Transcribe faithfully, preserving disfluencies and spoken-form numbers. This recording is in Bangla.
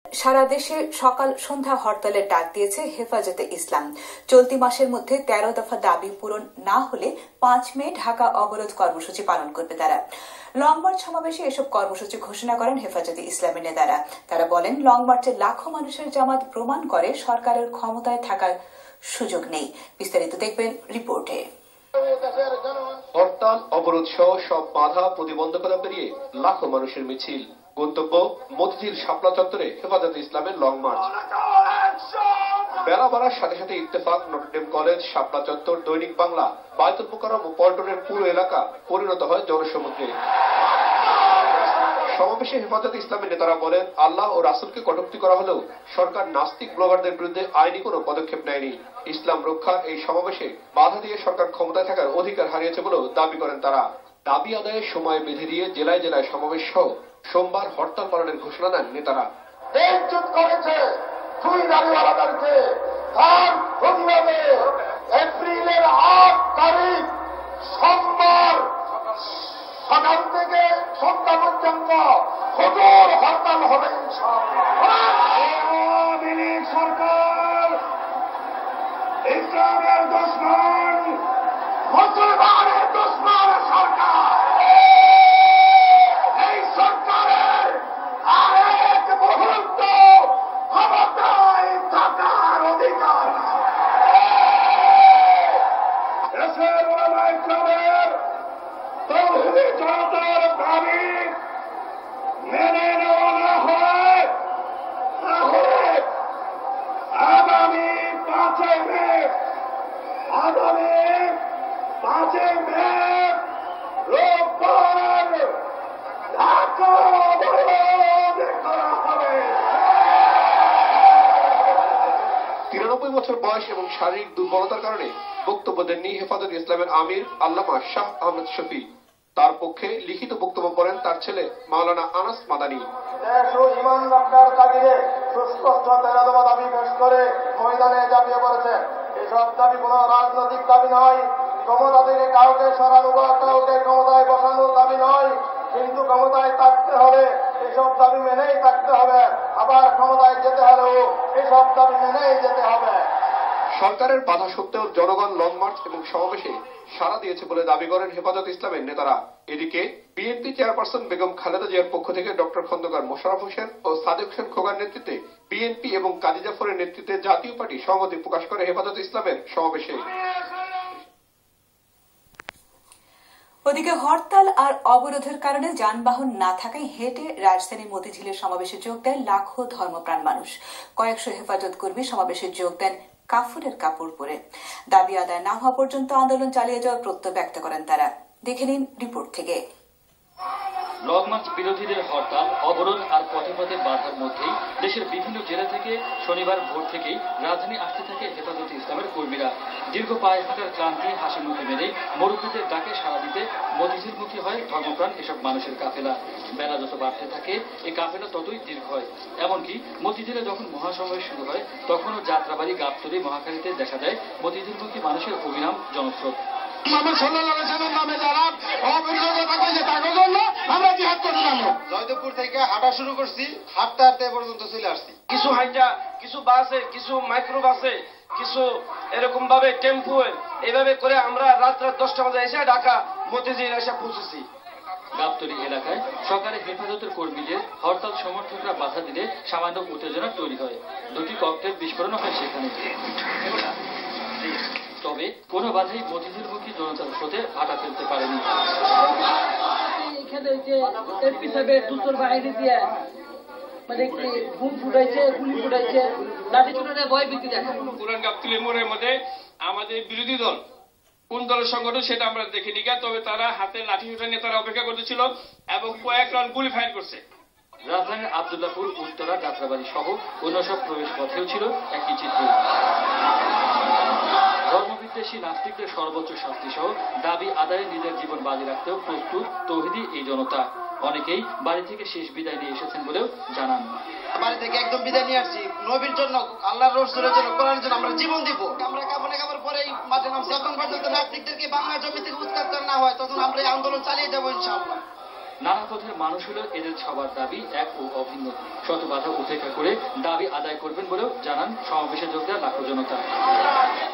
সারা দেশে সকাল সন্ধ্যা হরতালের ডাক দিয়েছে হেফাজতে ইসলাম। চলতি মাসের মধ্যে তেরো দফা দাবি পূরণ না হলে পাঁচ মে ঢাকা অবরোধ কর্মসূচি পালন করবে তারা। লং মার্চ সমাবেশে এসব কর্মসূচি ঘোষণা করেন হেফাজতে ইসলামের নেতারা। তারা বলেন, লং মার্চে লাখো মানুষের জামাত প্রমাণ করে সরকারের ক্ষমতায় থাকার সুযোগ নেই। বিস্তারিত দেখবেন রিপোর্টে। হরতাল, অবরোধ সহ সব বাধা প্রতিবন্ধকতা পেরিয়ে লাখো মানুষের মিছিল। গন্তব্য মতিঝিল শাপলা চত্বরে হেফাজতে ইসলামের লং মার্চ। বেলা বাড়ার সাথে সাথে ইত্তেফাক, নটরডেম কলেজ, শাপলা চত্বর, দৈনিক বাংলা, বায়তুল মোকাররম ও পল্টনের পুরো এলাকা পরিণত হয় জনসমুদ্রে। সমাবেশে হেফাজতে ইসলামের নেতারা বলেন, আল্লাহ ও রাসূলকে কটূক্তি করা হলেও সরকার নাস্তিক ব্লগারদের বিরুদ্ধে আইনি কোনো পদক্ষেপ নেয়নি। ইসলাম রক্ষার এই সমাবেশে বাধা দিয়ে সরকার ক্ষমতায় থাকার অধিকার হারিয়েছে বলেও দাবি করেন তারা। দাবি আদায়ের সময় বেঁধে দিয়ে জেলায় জেলায় সমাবেশ সহ সোমবার হরতাল পালনের ঘোষণা দেন নেতারা। এপ্রিলের আট তারিখ সোমবার সকাল থেকে সন্ধ্যা পর্যন্ত কঠোর হরতাল হবে সরকার ইসলামের দুশমন, মুসলমানের দুশমন সরকার। এই সরকারের আরেক মুহূর্ত ক্ষমতায় থাকার অধিকার দেশের ওলামা ইকরামের তৌহিদি জনতার দাবি মেনে নেওয়া না হয় তাহলে আগামী পাঁচই মে আগামী পাঁচই মে রোববার ঢাকা অবরোধ করা হবে। তিরানব্বই বছর বয়স এবং শারীরিক দুর্বলতার কারণে বক্তব্য দেননি হেফাজতে ইসলামের আমির আল্লামা শাহ আহমেদ শফি। তার পক্ষে লিখিত বক্তব্য করেন তার ছেলে মাওলানা আনাস মাদানী। দেশ ও ঈমান রক্ষার তাগিদে সুস্পষ্ট তেরো দফা দাবি পেশ করে ময়দানে ঝাঁপিয়ে পড়েছে। এসব দাবি কোন রাজনৈতিক দাবি নয়, ক্ষমতা থেকে কাউকে সরানো বা কাউকে ক্ষমতায় বসানোর দাবি নয়। কিন্তু ক্ষমতায় থাকতে হলে এসব দাবি মেনেই থাকতে হবে, আবার ক্ষমতায় যেতে হলেও এসব দাবি মেনেই যেতে হবে। সরকারের বাধা সত্ত্বেও জনগণ লং মার্চ এবং সমাবেশে সাড়া দিয়েছে বলে দাবি করেন হেফাজত ইসলামের নেতারা। এদিকে বিএনপি চেয়ারপারসন বেগম খালেদা জিয়ার পক্ষ থেকে ডক্টর খন্দকার মোশাররফ হোসেন ও সাদেক হোসেন খোকার নেতৃত্বে বিএনপি এবং কাজী জাফরের নেতৃত্বে জাতীয় পার্টি সহমতি প্রকাশ করে হেফাজত ইসলামের সমাবেশে। ওদিকে হরতাল আর অবরোধের কারণে যানবাহন না থাকায় হেঁটে রাজধানী মতিঝিলের সমাবেশে যোগ দেন লাখো ধর্মপ্রাণ মানুষ। কয়েকশো হেফাজত কর্মী সমাবেশে যোগ দেন কাফনের কাপড় পরে। দাবি আদায় না হওয়া পর্যন্ত আন্দোলন চালিয়ে যাওয়ার প্রত্যয় ব্যক্ত করেন তারা। দেখে নিন রিপোর্ট থেকে। লং মার্চ বিরোধীদের হরতাল, অবরোধ আর পথে পথে বাধার মধ্যেই দেশের বিভিন্ন জেলা থেকে শনিবার ভোর থেকেই রাজধানী আসতে থাকে হেফাজতে ইসলামের কর্মীরা। দীর্ঘ পায়ে হাঁটার ক্লান্তি হাসি মুখে মেনেই মুরব্বীদের ডাকে সাড়া দিতে মতিঝিলমুখী হয় ধর্মপ্রাণ এসব মানুষের কাফেলা। বেলা যত বাড়তে থাকে এই কাফেলা ততই দীর্ঘ হয়। এমনকি মতিঝিলে যখন মহাসমাবেশ শুরু হয় তখনও যাত্রাবাড়ি, গাবতলী, মহাখালীতে দেখা যায় মতিঝিলমুখী মানুষের অবিরাম জনস্রোত। জয়দেবপুর থেকে হাঁটা শুরু করছি, হাঁটতে হাঁটতে পর্যন্ত চলে আসছি। কিছু হাইটা, কিছু বাসে, কিছু মাইক্রো বাসে, কিছু এরকম ভাবে টেম্পু, এইভাবে করে আমরা রাত রাত দশটা বাজে এসে ঢাকা মতিঝিল এসে পৌঁছেছি। গাবতলী এলাকায় সরকারি হেফাজতের কর্মীদের হরতাল সমর্থকরা বাধা দিলে সামান্য উত্তেজনা তৈরি হয়। দুটি ককটেল বিস্ফোরণ হয় সেখানে। তবে কোনো বাধাই মতিঝিলমুখী জনতার স্রোতে ভাটা ফেলতে পারেনি। এখানে যে এমপি সাহেবের দুশোর বাহিনী দিয়ে মানে কি ঘুম ফুটাইছে, গুলি ফুটাইছে, লাঠি চুটাতে ভয় ভীতি দেখায়। পুরান গাবতলী মোড়ের মধ্যে আমাদের বিরোধী দল কোন দলের সংগঠন সেটা আমরা দেখিনি, তবে তারা হাতে লাঠি উঠা নিয়ে তারা অপেক্ষা করতেছিল এবং কয়েক রাউন্ড গুলি ফায়ার করছে। রাজধানীর আব্দুল্লাহপুর, উত্তরা, যাত্রাবাড়ি সহ অন্য সব প্রবেশ পথেও ছিল একই চিত্র। ধর্মবিদ্বেষী নাস্তিকদের সর্বোচ্চ শাস্তি সহ দাবি আদায়ে নিজের জীবন বাজি রাখতেও প্রস্তুত তৌহিদি এই জনতা। অনেকেই বাড়ি থেকে শেষ বিদায় নিয়ে এসেছেন বলেও জানান। বাড়ি থেকে একদম বিদায় নিয়ে আসছি, নবীর জন্য, আল্লাহর রাসূলের জন্য, কোরআনের জন্য আমরা জীবন দিব। আমরা কাপড়ে কাপড় পরেই মাঠে নামছি। যখন পর্যন্ত নাস্তিকদেরকে বাংলা জমি থেকে উৎখাত করা না হয় তখন আমরা এই আন্দোলন চালিয়ে যাবো ইনশাআল্লাহ। নানা পথের মানুষ হলেও এদের সবার দাবি এক ও অভিন্ন। শত বাধা উপেক্ষা করে দাবি আদায় করবেন বলেও জানান সমাবেশে যোগ দেওয়া লাখো জনতা।